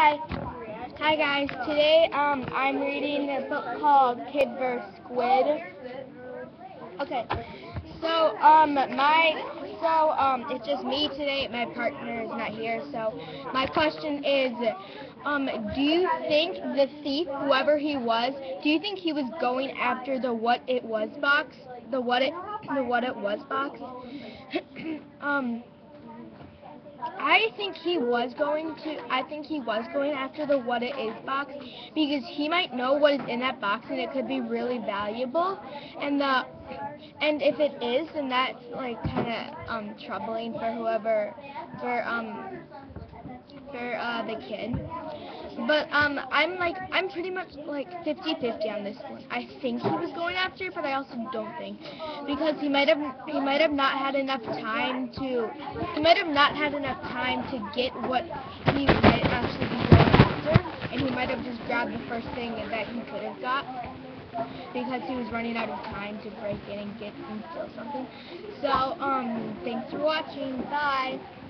Hi. Hi guys. Today I'm reading a book called Kid vs. Squid. Okay. It's just me today. My partner is not here. So my question is do you think the thief, whoever he was, do you think he was going after the what it was box? The what it was box? I think he was going after the what it is box because he might know what is in that box and it could be really valuable, and if it is, then that's like kind of troubling for whoever for the kid. But I'm pretty much like 50-50 on this one. I think he was going after it, but I also don't think, because he might have not had enough time to get what he might actually be going after, and he might have just grabbed the first thing that he could have got because he was running out of time to break in and get and steal something. So thanks for watching. Bye.